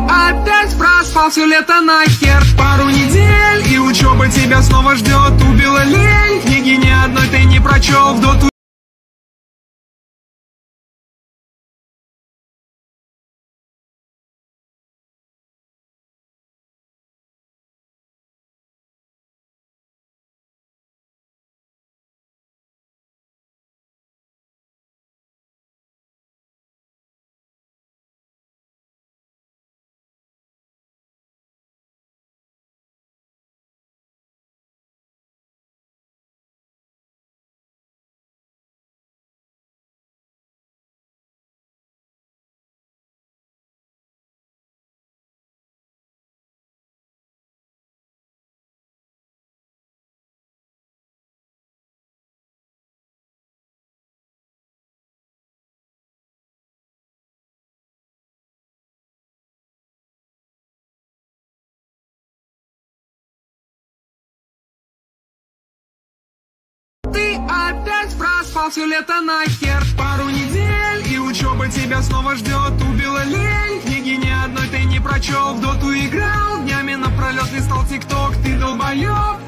опять проспал все лето нахер. Пару недель и учеба тебя снова ждет. Убила лень, книги ни одной ты не прочел. В доту ты опять проспал все лето нахер. Пару недель и учеба тебя снова ждет. Убила лень, книги ни одной ты не прочел. В доту играл, днями напролет листал тикток. Ты долбоеб,